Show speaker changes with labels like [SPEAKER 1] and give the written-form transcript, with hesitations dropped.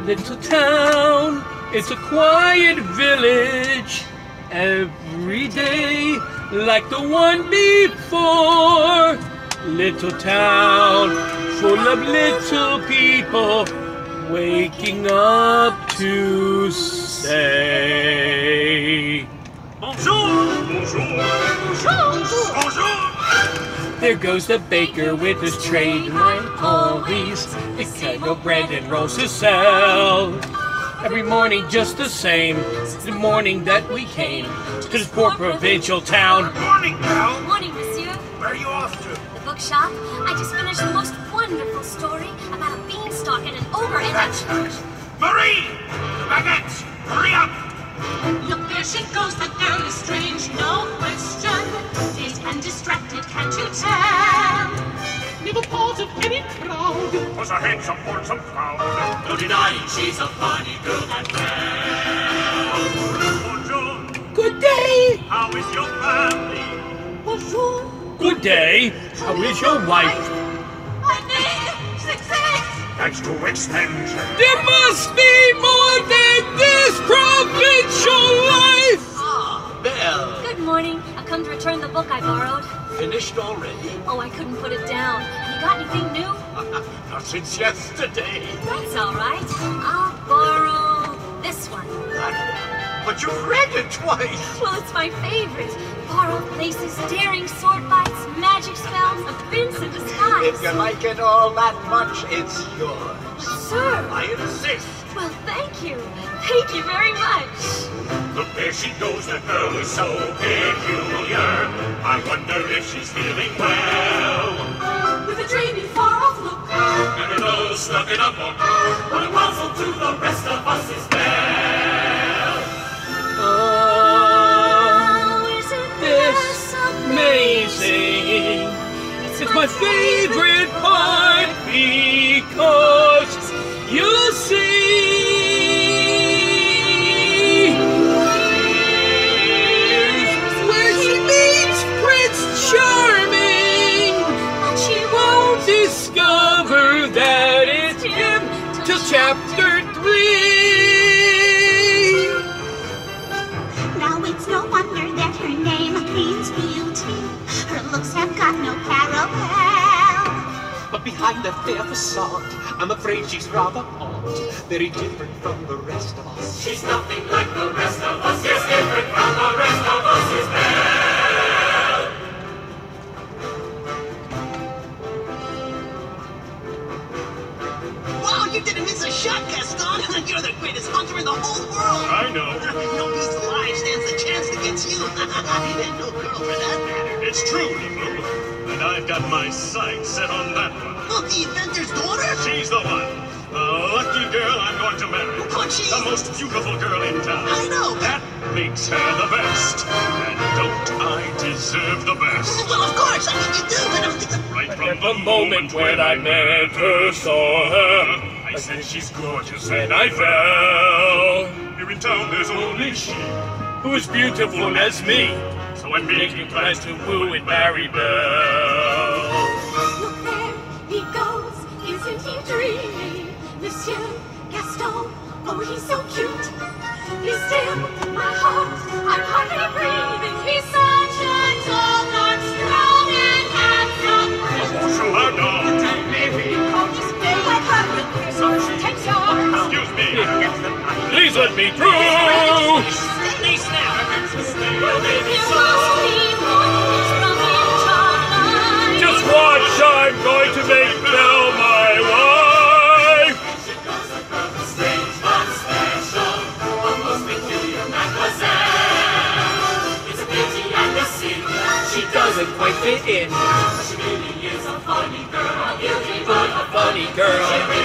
[SPEAKER 1] little town, it's a quiet village. Every day, like the one before. Little town, full of little people, waking up to say,
[SPEAKER 2] Bonjour! Bonjour! Bonjour! Bonjour!
[SPEAKER 1] There goes the baker with his tray, and always the kind of bread and rolls to sell. Every morning just the same, the morning that we came to this poor provincial town.
[SPEAKER 2] Good morning, Belle.
[SPEAKER 3] Good morning, monsieur.
[SPEAKER 2] Where are you off to?
[SPEAKER 3] The bookshop. I just finished the most wonderful story about a beanstalk and an ogre and
[SPEAKER 2] That's nice. Marie! The baguettes! Hurry up!
[SPEAKER 4] Look, there she goes, that girl is strange, no question. Dazed and distracted, can't you tell? Never part of any crowd.
[SPEAKER 2] Was a handsome, handsome crowd.
[SPEAKER 5] No denying she's a funny girl, that Belle.
[SPEAKER 2] Bonjour!
[SPEAKER 1] Good day!
[SPEAKER 2] How is your family?
[SPEAKER 4] Bonjour.
[SPEAKER 1] Good day! How is your wife?
[SPEAKER 4] My name, success.
[SPEAKER 2] That's too expensive.
[SPEAKER 1] There must be more than this provincial life!
[SPEAKER 5] Ah, Belle.
[SPEAKER 3] Good morning. I've come to return the book I borrowed.
[SPEAKER 5] Finished already?
[SPEAKER 3] Oh, I couldn't put it down. Have you got anything new?
[SPEAKER 5] Not since yesterday.
[SPEAKER 3] That's all right. I'll borrow this one.
[SPEAKER 5] But you've read it twice.
[SPEAKER 3] Well, it's my favorite. Borrowed places, daring sword fights, magic spells, a prince in disguise.
[SPEAKER 5] If you like it all that much, it's yours.
[SPEAKER 3] Sir.
[SPEAKER 5] I insist.
[SPEAKER 3] Well, thank you. Thank you very much.
[SPEAKER 2] Look, there she goes, that girl is so peculiar. I wonder if she's feeling well.
[SPEAKER 4] With a dreamy, far-off look.
[SPEAKER 2] And her nose stuck in a book.
[SPEAKER 5] What a puzzle to the rest of us is Belle.
[SPEAKER 1] Oh,
[SPEAKER 3] Isn't
[SPEAKER 1] this amazing. It's my favorite part because you see, here's where she meets Prince Charming, but she won't discover that it's him till chapter 3.
[SPEAKER 6] Now it's no wonder that her name means beauty. Her looks have got no parallel.
[SPEAKER 7] But behind that fair facade, I'm afraid she's rather odd, very different from the rest of us.
[SPEAKER 5] She's nothing like the rest of us. Yes, different from the rest of us is Belle.
[SPEAKER 8] Wow, you didn't miss a shot, Gaston! You're the greatest hunter in the whole world!
[SPEAKER 2] I know.
[SPEAKER 8] No beast alive stands a chance against you! And no girl for that matter!
[SPEAKER 2] It's true, Nimble. And I've got my sights set on that one.
[SPEAKER 8] Look, the inventor's daughter?
[SPEAKER 2] She's the one. The lucky girl I'm going to marry.
[SPEAKER 8] But she's...
[SPEAKER 2] The most beautiful girl in town.
[SPEAKER 8] I know!
[SPEAKER 2] That makes her the best. And don't I deserve the best?
[SPEAKER 8] Well, of course! I mean, you do, but
[SPEAKER 2] Right
[SPEAKER 1] From the moment when I met her, saw her, I said she's gorgeous and I fell.
[SPEAKER 2] Here in town there's only she.
[SPEAKER 1] Who is beautiful as me?
[SPEAKER 2] So I'm
[SPEAKER 1] Making plans to woo and marry Belle.
[SPEAKER 4] Look, there he goes. Isn't he dreamy? Monsieur Gaston, oh, he's so cute. He's still my heart. I'm hardly breathing. He's such a tall, dark, strong, and handsome prince.
[SPEAKER 2] Maybe.
[SPEAKER 4] Oh, he's very like her. Takes yours.
[SPEAKER 2] Excuse me.
[SPEAKER 1] Please let me through!
[SPEAKER 8] Nice now!
[SPEAKER 4] Well, if you must be more from each other.
[SPEAKER 1] Just watch, I'm going to make Belle my wife!
[SPEAKER 5] She goes the girl is strange but special, a most peculiar mademoiselle. It's a beauty and a sin.
[SPEAKER 1] She doesn't quite fit in,
[SPEAKER 5] She really is a funny girl, a beauty but
[SPEAKER 1] a funny girl.
[SPEAKER 5] she